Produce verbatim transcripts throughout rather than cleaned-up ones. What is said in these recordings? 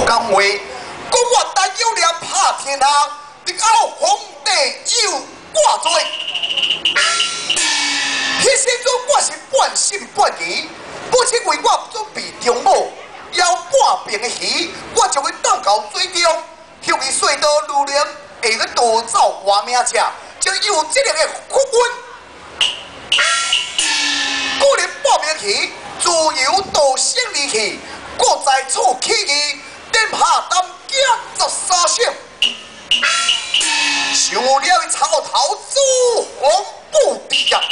讲话，讲我陈友良拍天下，直到皇帝有挂罪。迄时阵我是半信半疑，不是为我准备中午要半边的鱼，我就会放到水中，向伊隧道路人下去夺走活命者，就有这个的福运。个人半边鱼自由到胜利去，国在处起义，点下当家十三省。想了伊草头朱红不敌呀！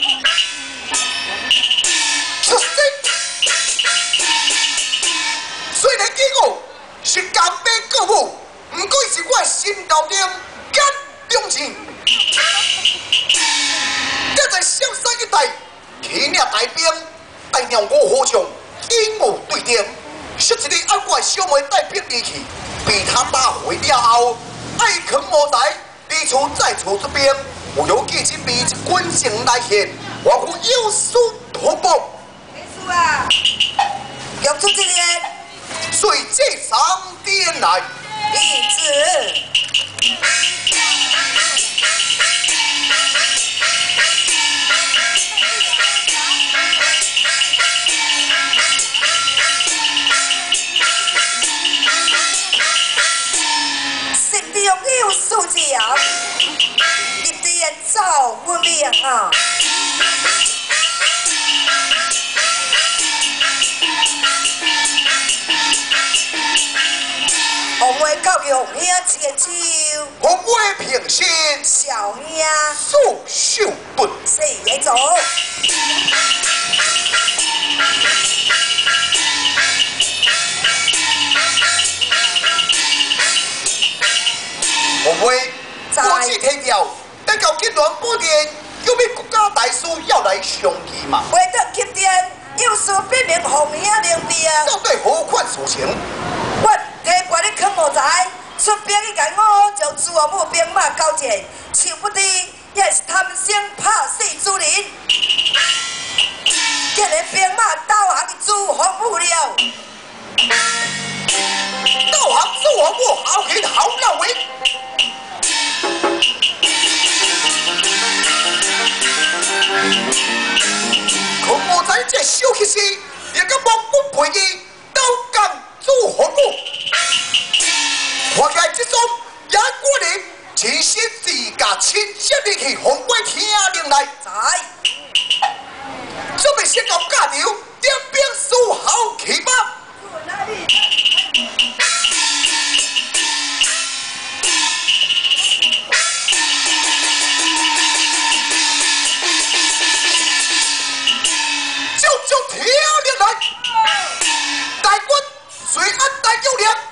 出世，虽然结果是江边国母，不过是我心头中感中情。我在香山一带起领大兵，带领五虎将英武对敌，说一个按我小妹带兵离去，被他打回了后，爱啃无才，离厝再厝这边，我有记起比军情来现，我府有书托报。没书啊！要出这个，随这上殿来。弟子。有数字啊，一定照不明啊！红花教育兄千秋，红花平心小兄素秀顿，四爷走。红花，国际提调，等到金銮补电，有咩国家大事要来商议嘛？回到急电，有事必明红兄领兵。到底何款事情？我提拔你坑无才，出兵去甲我就朱王母兵马交战，想不知也是贪生怕死之人，竟然兵马导航朱王母了。导航朱王母好气好难为。可无在这小气时，也敢帮我陪伊刀干朱红母。看来这种也果然真心自家亲接你去红花听令来。在，准备先到家场点兵书好去吗？就就听令来，大军随安大有粮。